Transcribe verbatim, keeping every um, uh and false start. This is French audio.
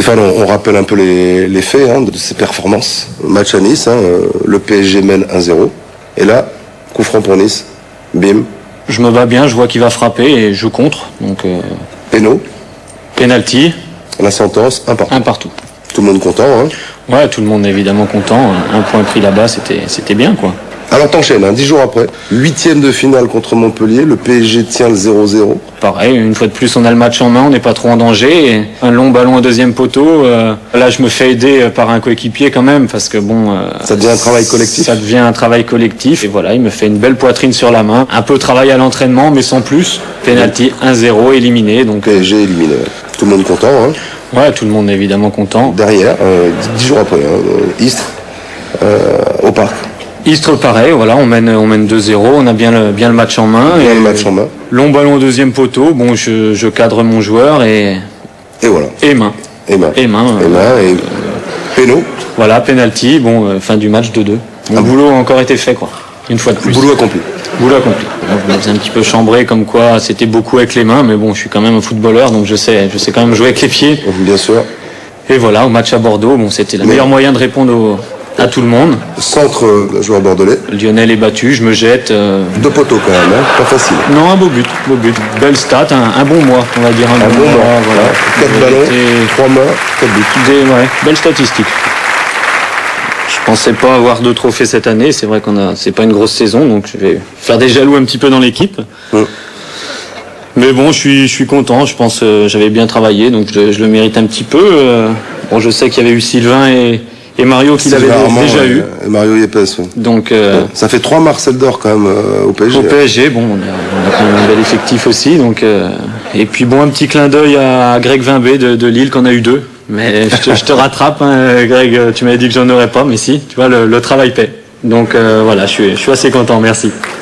Stéphane, on, on rappelle un peu les, les faits hein, de ses performances. Match à Nice, hein, le P S G mène un zéro. Et là, coup franc pour Nice. Bim. Je me bats bien, je vois qu'il va frapper et je joue contre. Donc, euh, Péno. Penalty. La sentence, un partout. Un partout. Tout le monde content. Hein. Ouais, tout le monde est évidemment content. Un point pris là-bas, c'était, c'était bien, quoi. Alors t'enchaînes, hein, dix jours après, huitième de finale contre Montpellier, le P S G tient le zéro zéro. Pareil, une fois de plus, on a le match en main, on n'est pas trop en danger. Et un long ballon au deuxième poteau. Euh, là, je me fais aider par un coéquipier quand même, parce que bon... Euh, ça devient un travail collectif. Ça devient un travail collectif. Et voilà, il me fait une belle poitrine sur la main. Un peu de travail à l'entraînement, mais sans plus. Penalty, un zéro, éliminé. Donc, P S G éliminé. Tout le monde content. Hein. Ouais, tout le monde est évidemment content. Derrière, euh, dix jours après, hein, Istres, euh, au parc. Istres, pareil, voilà, on mène, on mène deux zéro, on a bien le, bien le match en main. Bien et le match en main. Long ballon au deuxième poteau, bon, je, je cadre mon joueur et... Et voilà. Et main. Et main. Et main. Et main, euh, et péno. Voilà, penalty, bon, euh, fin du match deux deux. Mon Ah boulot a encore été fait, quoi. Une fois de plus. Boulot accompli. Boulot accompli. On vous a un petit peu chambré comme quoi c'était beaucoup avec les mains, mais bon, je suis quand même un footballeur, donc je sais, je sais quand même jouer avec les pieds. Bien sûr. Et voilà, au match à Bordeaux, bon, c'était le mais... meilleur moyen de répondre au... à tout le monde. Centre euh, joueur bordelais. Lionel est battu, je me jette. Euh... Deux poteaux quand même, hein, pas facile. Non, un beau but, beau but. Belle stat, un, un bon mois, on va dire. Un, un bon, bon mois, mois, voilà. Quatre ballons, et... trois mains, quatre buts. Des, ouais, belle statistique. Je pensais pas avoir de trophées cette année, c'est vrai qu'on a, c'est pas une grosse saison, donc je vais faire des jaloux un petit peu dans l'équipe. Hum. Mais bon, je suis, je suis content, je pense que j'avais bien travaillé, donc je, je le mérite un petit peu. Euh, bon, je sais qu'il y avait eu Sylvain et... Et Mario qui l'avait déjà eu. Et Mario Yepes, oui. Donc, euh, bon, ça fait trois Marcel d'or quand même euh, au P S G. Au P S G, bon, on a, on a quand même un bel effectif aussi. Donc, euh, et puis bon, un petit clin d'œil à Greg Vimbé de, de Lille, qu'on a eu deux. Mais je te, je te rattrape, hein, Greg, tu m'avais dit que j'en aurais pas, mais si, tu vois, le, le travail paie. Donc euh, voilà, je suis, je suis assez content, merci.